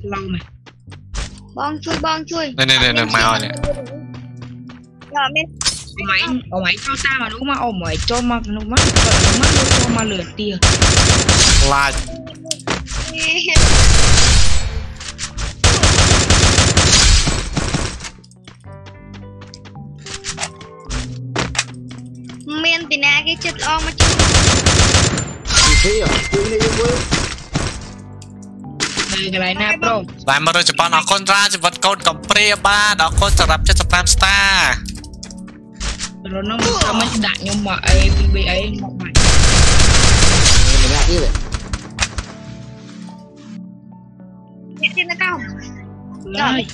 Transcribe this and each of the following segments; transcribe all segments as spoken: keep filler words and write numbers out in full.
lâu mà bong chui bong chui này này này màu này rồi bên mày ông mày cho ta mà đúng mà ông mày cho mà nó mắt nó mắt cho mà lửa tia là miền tây na cái chất o mà chú thế à chui này chui này cái này na bro lại mà rồi chụp nó con ra chụp vật con cầm pre ba đó con sẽรับchất tam star rồi nó sao mới đặt nhưng mà ấy bị ấy một mày mình ra đi vậy nhẹ trên nó cao rồi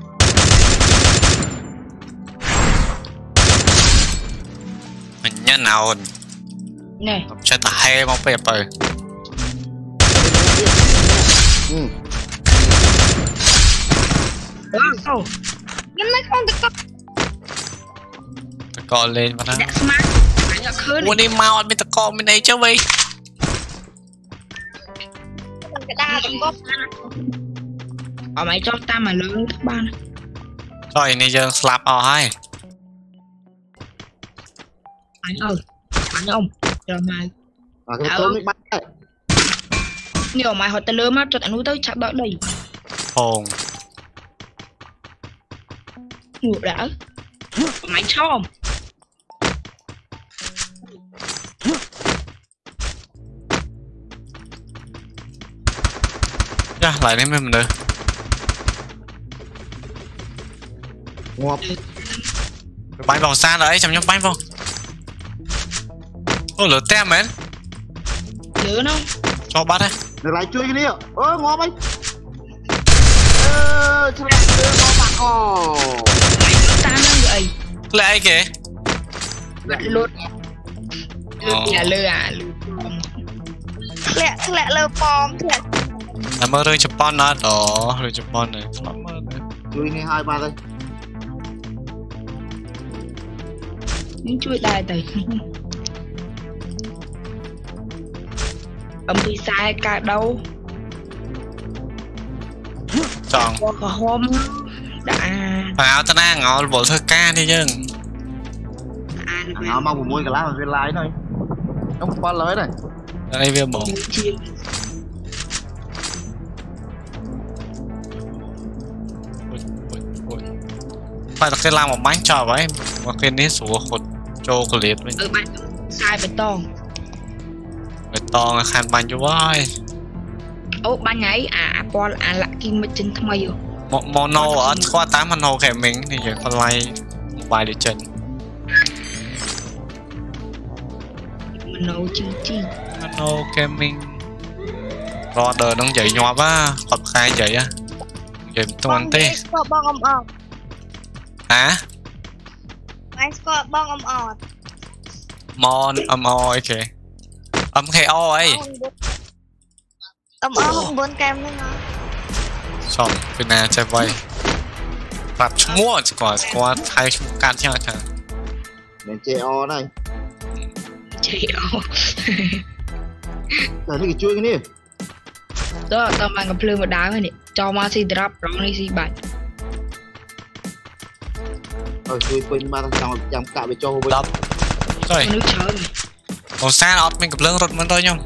mình nhớ nào nè chơi ta hay mong bẹp rồi wow nhưng nó không được ta co lên mà nó đã smart phải là khơi muốn đi mau anh bên ta co bên đây chứ vi cái đa cũng có ở mày cho ta mà lớn các bạn rồi này giờ slap ở hai anh ơi anh ông rồi mày à cái tôm bắt nhiều mày họ ta lớn mắt cho tao nuôi tới chặt đỡ đầy hồn ngủ đã mày cho không ra lại đến mình được ngọt bánh vòng xa đấy chấm nhóc bánh vòng ô lửa tem mến nhớ nó cho bắt đấy để lại chui cái đi ơ ngọt anh ơ chơi ngọt bạc ồ ta đang vậy lại kìa gạt lốt là lừa à lẹ lẹ lơ pom lẹ là mơ rơi chụp con đó đó rồi chụp con này lắm mơ này chui ngay hai ba đây những chui đài tới ông thì sai cả đâu chọn có hôm đã phải áo ta đang ngó bộ thơ ca đi chứ à nó mong một môi cái lá mà viên lái này không qua lưới này đây viên bộ chiên phải là cái làm một bánh trò vậy mà cái nít sủa hột trô của liệt với ở bạn sai bê tông bê tông là khăn bánh chú ơi ô bánh ấy à Apple à lạ kim mà chân thăm rồi một mono ở qua tám mono kẻ mình thì giờ con lay một vài để chân mình nấu chinh chinh mono gaming rồi đời đang dậy nhòa quá hoặc khai dậy á dậy toàn tê bong om ọt hả anh có bong om ọt mon âm o kìa âm khe o ấy om o không muốn kem nữa nó xong bên này chơi vay tập mua quả quả thay cắt nhau chẳng đèn che o này chị ô để cái chui cái đi đó tao mang cái plương một đá này cho mà si drop đó này si bạn rồi chui quên ba thằng chồng chồng cạo về cho vô đập rồi nước chớ này còn xa ọt mình gặp lương rụt mình thôi nhung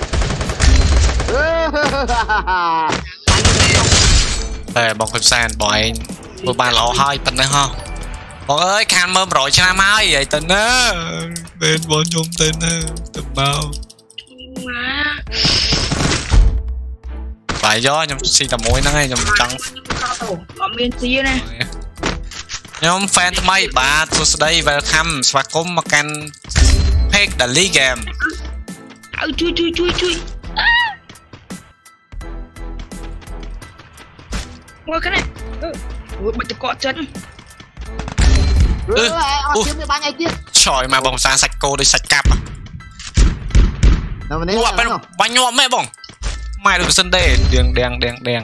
để bọc hộp sàn bỏ anh một bàn lỗ hai phần đấy ha bọn ơi khan mơm rồi cho nam ơi vậy tình á bên bọn nhung tình á tụi bao phải do nhung xin tầm mối năng nhung trắng ở miền xí này nhóm fan tụi mày bà tôi sẽ đây welcome và có một can hack the league game ơi chui chui chui chui ngồi cái này ui bật cọ chân ừ ba ngày kia trời mà bóng sáng sạch cô đi sạch cặp à ngọt bên bánh nhọm mẹ bóng mai được sân đề đèn đèn đèn đèn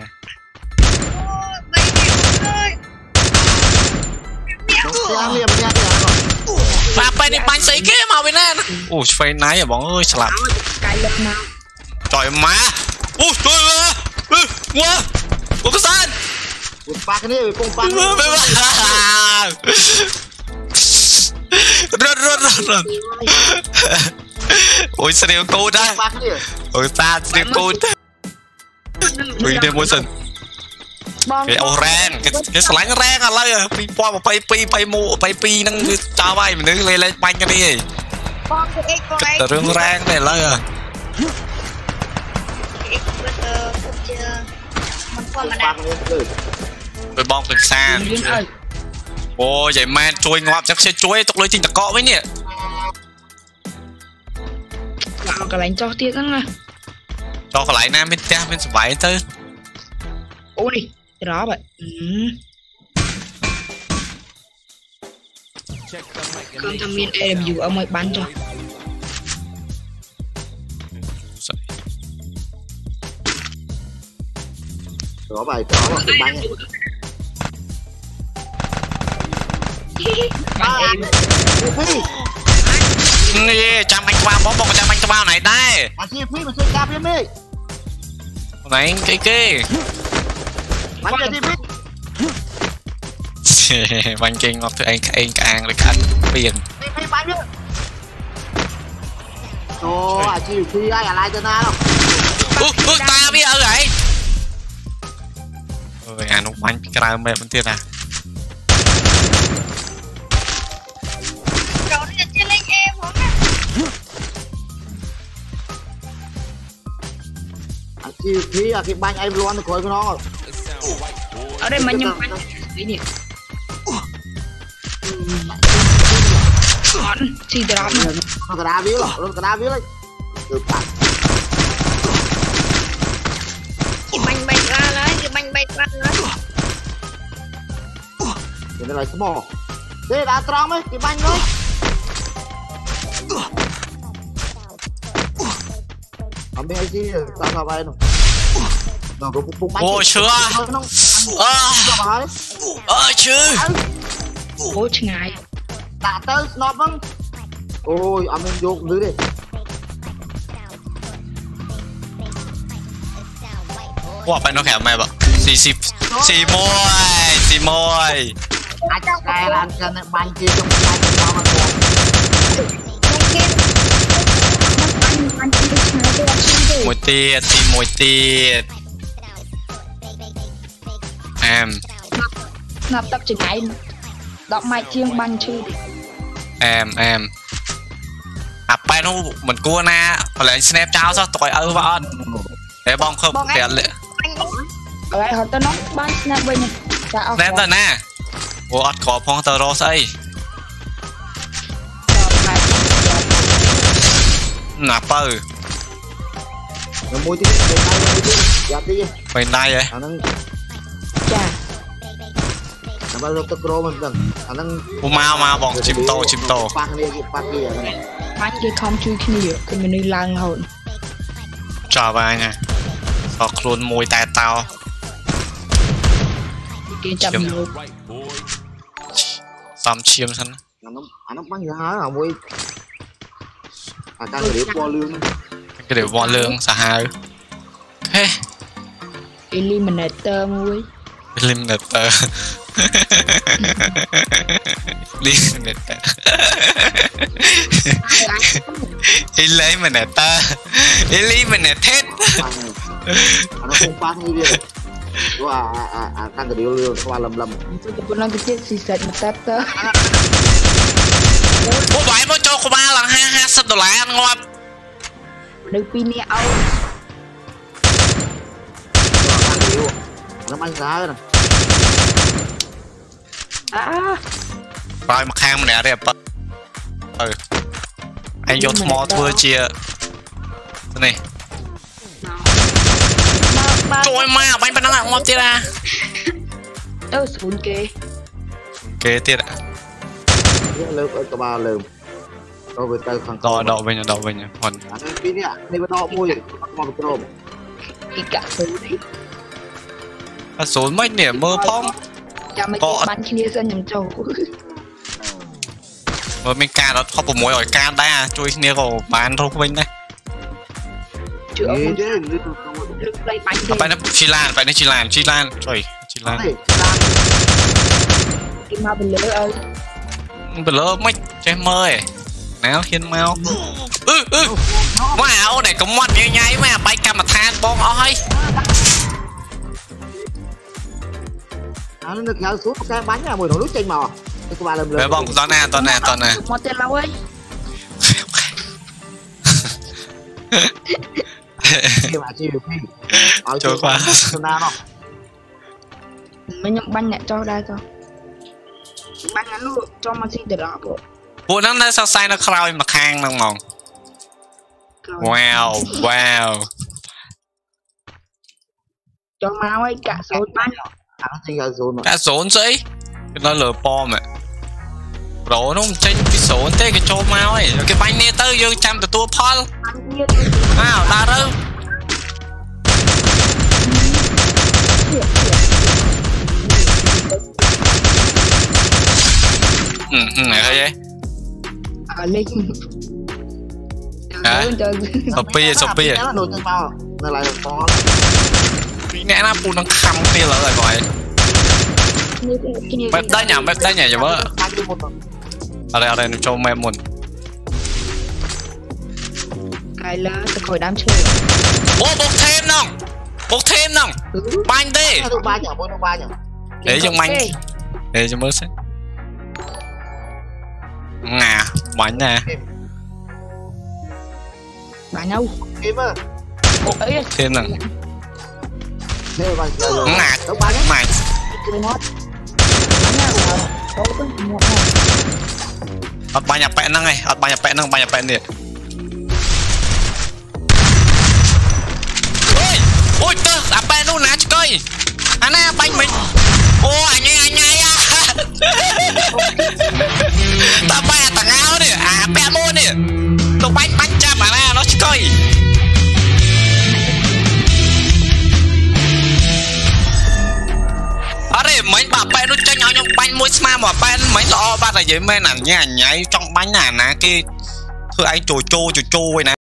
và bên này bánh sấy kia màu bên này ui phê náy à bóng ơi sạp cái lực nào trời má ui trời ơi quá ủa cái ปากนี่ปงปากรถรถรถรถโอ้ยเสียงกูได้ปากนี่โอ้ยตาเสียงกูอุ้ยเดโมสันบอม cái ô rang cái cái slang rang à lấy à pi qua một pi pi pi mu pi pi năng cho bay mình đứng lên lên banh cái đi บอมคือเอ็กซ์บอมเอ็กแต่ซ์เรื่องแรงเนี่ยเลยอ่ะเอ็กซ์เบอร์เจอเจอมันก็มาปาได้กนี่เลยไปบองเป็นซานเรียนเอ้ยโอ้ยใหญ่แม่ช่วยงอบจักเสียช่วยตกเลยจริงตะเกาะไว้เนี่ยเอากระไรจอเตี้ยตั้งไง cho cái lại nam bên cha bên bảy tư โอ้ยรอแบบอืมเครื่องทำเมียนเอฟยูเอาไว้บันจ้ะ đó bài đó là cái bánh บันเอฟนี่จำมันกวางบอกบอกจำมันกวางไหนได้ à chi phí mà chơi cà phê đi ไหนเก้เก้ bánh chơi chi phí มันเก่งงอกตัวเองเองกลางเลยคันเปลี่ยน chi phí bánh chứ ồ à chi phí ai à lại cho na đâu อุ๊ยอุ๊ยตาพี่เอาไหนเอองานนกมันกลางแบบมันเตี้ยนะเราจะเล่นเองผมนะ à chi phí à cái bánh em luôn thì khỏi cái nó เอาได้มันยังบันไอ้เนี่ยก่อนสี่ดรอป nó cả đá biếu rồi nó cả đá biếu đấy được bạn กินบันใบกล้าเลยกินบันใบกล้าเลย thì nó lại small thế đã strong ấy cái bánh thôi ở bên ai chi sao sao vậy nó nó cũng cũng bánh โอ้เชื่อ nó เออ sao vậy เออชื่อโอ้ชงาย đã tới snop vâng ôi ông em vô dưới đi ว่าไปนกแขมไหมบ่สี่สิบสี่มวยสี่มวย ai cài làm cho nó bánh kia trong bánh cho mà được มันกินมันกินไปใช้ตัวชิ้นเดียวมวยเตี้ยตีมวยเตี้ยแอมนับตักชงายดอกไม้เชียงบันชื่อแอมแอมอ่ะไปนู้นเหมือนกูนะอะไรสแนปเจ้าซะต่อยเออว่าอ่อนเดี๋ยวบองเขาเปลี่ยนเลยอะไรเขาตะน้องบ้านสแนปไว้เนี่ยจะเอาแนปตัวน่ะโอ้อัดขอพองตะโรสไอ้หนาเปอร์ rồi mua tí cái này mua tí dạ tí ไปได้เลย anh đang จ้า làm bao nhiêu tắc rô mình cần anh đang กูมามาบอกชิมโตชิมโต bạc này cái bạc kia này บ้านคือคอมช่วยขี้เหนียวคือมันในลางเขาจอไปไงพอครูนมวยแต่เตาเกจับมีลูกซ้ำเชียมฉัน anh nó anh nó bắn giá là mua à càng để qua lương ก็เดี๋ยววอลเรืองสหายเฮ้เอลิมันเตอร์มุ้ยลิมเนเตอร์ลิมเนเตอร์อิเลมันเนเตอร์อิลิมันเนเทส anh nó không phát như vậy đúng à à à càng để lương qua lầm lầm จะเป็นนักเตะซีซั่นมาตัดเตอร์โอ้ไหวโมโจคุมาหลังห้าห้าสิบดอลลาร์งอบในปีนี้เอา càng để nó bắn giá rồi อ่าปล่อยมาข้างมันเนี่ยเรียบเออไอยศมอทัวเจียนี่มาโจยมาไปเป็นนักงอบจีละเออศูนย์เกเกติด cái lương ở cả ba lương rồi về tay thằng ดอดอไปเนี่ยดอไปเนี่ยผ่อน anh cái này này bên đó mua gì mà cái rôm อีกกะศูนย์ศูนย์ไม่เนี่ยมือพ้องจะไม่ติดบ้านขี้เหนียวเส้นยังโจมือไม่การเราเขาปุ่มมวยอ่อยการได้ช่วยเนี่ยก็บานทุกวันนะเชื่อ gì มัน chứ ลึกไปไปไปนะชิลานไปนะชิลานชิลานช่วย chỉ là cái mau bên lửa ơi bên lỡ mấy che mơi nào khiến mau ừ ừ wow này cũng mất như nháy mà bay cam mà than bong ơi nó được nhớ xuống cái bánh là mùi nổ nước trên mò cái ba lần về bong toàn nè toàn nè toàn nè một tên lâu ấy khi mà chi được khi ở trôi qua nào không mấy nhộng bánh nhẹ cho đây cho bánh ngắn luôn cho mà xin từ đó bộ bộ nó nó sao sai nó khơi mà khang nông mòn wow wow cho máu ấy cả số bánh nó chỉ là rồi mà cả số giấy nó lừa bom mẹ rồi nó trên cái số thế cái cho máu ấy cái bánh này tới vô trăm từ tua Paul à ta đâu ừ ừ này thôi vậy à linh hả Sophie Sophie nó đồ trên bao nó lại có cái nè nó phun nó khăm kia là rồi gọi bếp đá nhà bếp đá nhà vậy vợ ở đây ở đây nó cho mẹ muốn cái lá từ khỏi đám chơi ô bốc thêm nông bốc thêm nông bánh đi để cho manh để cho mới xem ngà bánh nè bánh đâu thêm nè ngà mày ọt banyak pek nang eh ọt banyak pek nang banyak pek nih ôi ôi tơ apa nu nát coi anh em bánh mình ô anh ấy anh ấy à ta bay tặng áo đi à pek mua đi tụi bánh bánh chạm à nè nó coi ở đây mấy bà bé nó cho nhau nhau bánh muối smart mà bé mấy lo ba là vậy mấy nè nha nhảy trong bánh nè nè kia thưa anh chồi chô chồi chô vậy nè